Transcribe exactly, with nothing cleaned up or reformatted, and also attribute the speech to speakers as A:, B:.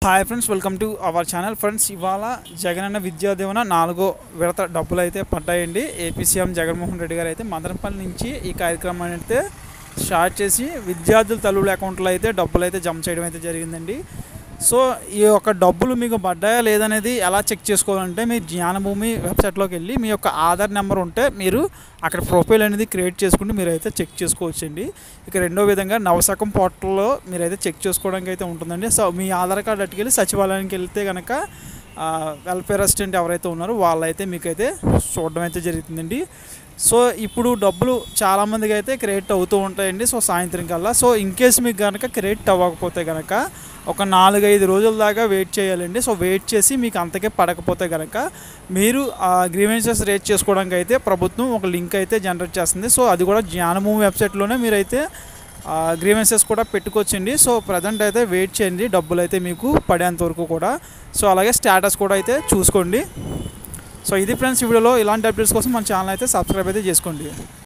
A: Hi friends, welcome to our channel. Friends, ఇవాళ జగనన్న విద్యా దీవెన నాలుగో విడత డబ్బులు అయితే పడ్డాయండి. ఏపీ సీఎం జగన్మోహన్ రెడ్డి గారు అయితే మదనపల్లి నుంచి ఈ కార్యక్రమాన్ని అయితే స్టార్ట్ చేసి విద్యార్థుల తల్లుల అకౌంట్లో అయితే డబ్బులు అయితే జమ చేయడం అయితే జరిగిందండి. సో ఈ యొక్క డబ్బులు మీకు పడ్డాయా లేదనేది ఎలా చెక్ చేసుకోవాలంటే, మీ జ్ఞానభూమి వెబ్సైట్లోకి వెళ్ళి మీ యొక్క ఆధార్ నెంబర్ ఉంటే మీరు అక్కడ ప్రొఫైల్ అనేది క్రియేట్ చేసుకుంటే మీరైతే చెక్ చేసుకోవచ్చండి. ఇక రెండో విధంగా నవశకం పోర్టల్లో మీరైతే చెక్ చేసుకోవడానికి అయితే ఉంటుందండి. సో మీ ఆధార్ కార్డు అట్టుకెళ్ళి సచివాలయానికి వెళ్తే కనుక వెల్ఫేర్ అసిస్టెంట్ ఎవరైతే ఉన్నారో వాళ్ళైతే మీకైతే చూడడం అయితే జరుగుతుందండి. సో ఇప్పుడు డబ్బులు చాలామందికి అయితే క్రెడిట్ అవుతూ ఉంటాయండి. సో సాయంత్రం కల్లా సో ఇన్కేస్ మీకు కనుక క్రెడిట్ అవ్వకపోతే కనుక ఒక నాలుగైదు రోజుల దాకా వెయిట్ చేయాలండి. సో వెయిట్ చేసి మీకు అంతకే పడకపోతే కనుక మీరు గ్రీవెన్సెస్ రేట్ చేసుకోవడానికి అయితే ప్రభుత్వం ఒక లింక్ అయితే జనరేట్ చేస్తుంది. సో అది కూడా జ్ఞానభూమి వెబ్సైట్లోనే మీరైతే గ్రీవెన్సెస్ కూడా పెట్టుకోవచ్చండి. సో ప్రజెంట్ అయితే వెయిట్ చేయండి, డబ్బులు అయితే మీకు పడేంత వరకు కూడా. సో అలాగే స్టేటస్ కూడా అయితే చూసుకోండి. సో ఇది ఫ్రెండ్స్, ఈ వీడియోలో ఇలాంటి అప్డేట్స్ కోసం మన ఛానల్ అయితే సబ్స్క్రైబ్ అయితే చేసుకోండి.